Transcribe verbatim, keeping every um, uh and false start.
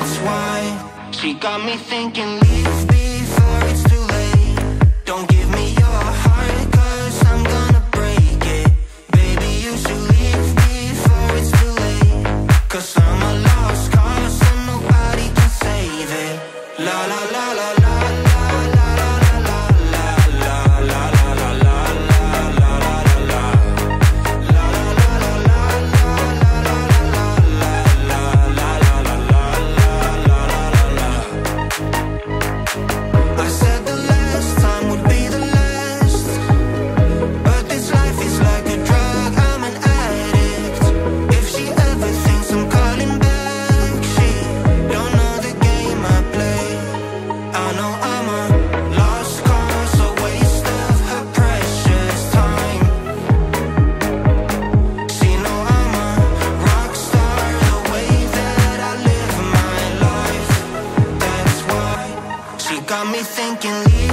that's why she got me thinking, leave before it's too late. Don't give me your heart, cause I'm gonna break it. Baby, you should leave before it's too late, cause I'm a lost cause and nobody can save it. La la la la la. Got me thinking, leave